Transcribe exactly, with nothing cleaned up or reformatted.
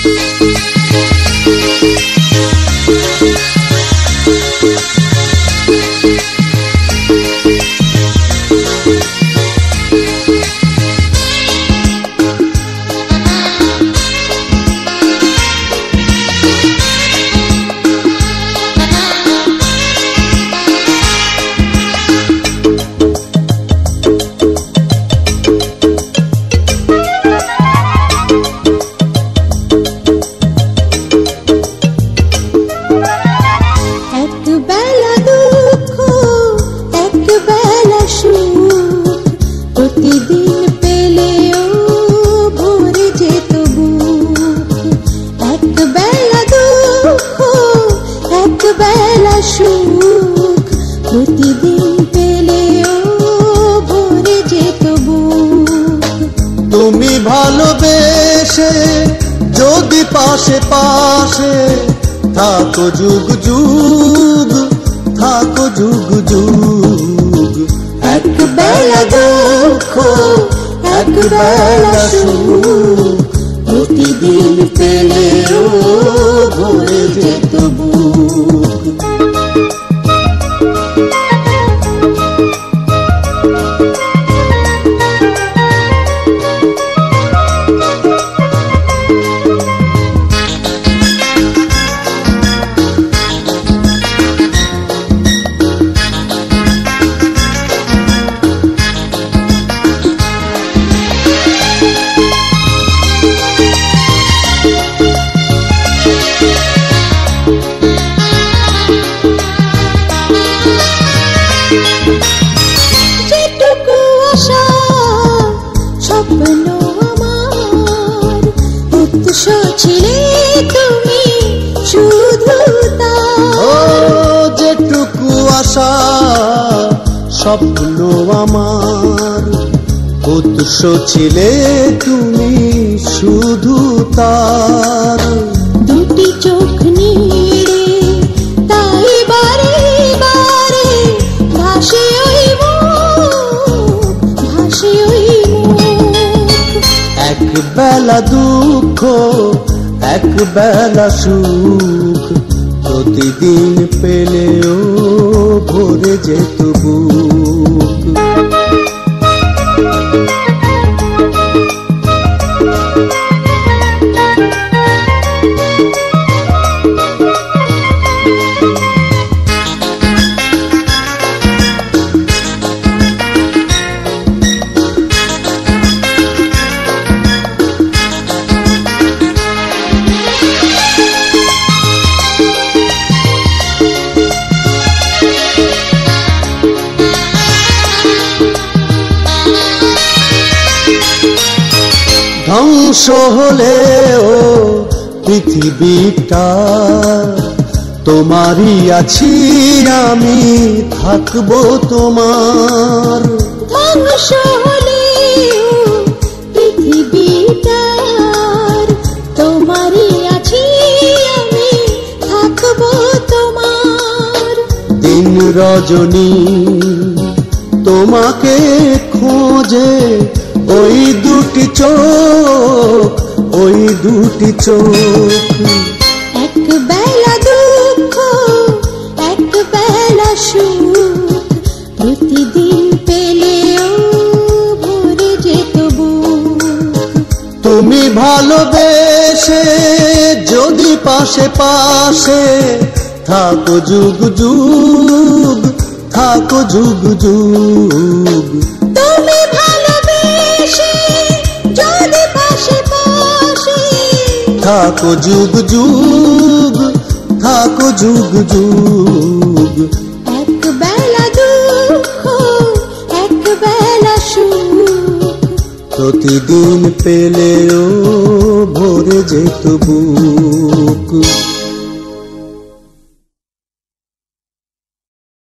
তুমি ভালোবেসে যদি পাশে পাশে থাকো যুগ যুগ, থাকো যুগ যুগ। এক বেলা দুঃখ এক বেলা সুখ, প্রতিদিন পেলেও ভরে যেত বুক। যেটুকু আশা স্বপ্ন আমার, উৎস ছিলে তুমি শুধু তার। দুটি চোখ নিয়ে তাই বারে বারে ভাসে ওই মুখ, ভাসে ওই মুখ। এক বেলা দুঃখ এক বেলা সুখ, প্রতিদিন পেলেও ভরে যেত বুক। ধ্বংস হলেও পৃথিবীটা তোমারই আছি আমি, থাকবো তোমার। ধ্বংস হলেও পৃথিবীটা তোমারই আছি আমি, থাকবো তোমার। দিন রজনী তোমাকে খোঁজে ওই দুটি চোখ, ওই দুটি চোখ। এক বেলা দুঃখ এক বেলা সুখ, প্রতিদিন পেলেও ভরে যেত বুক। তুমি ভালোবেসে যদি পাশে পাশে থাকো যুগ যুগ, থাকো যুগ যুগ। তুমি ভালোবেসে যদি পাশে পাশে থাকো যুগ যুগ, থাকো যুগ যুগ। এক বেলা দুঃখ এক বেলা সুখ, প্রতিদিন পেলেও ভরে যেত বুক।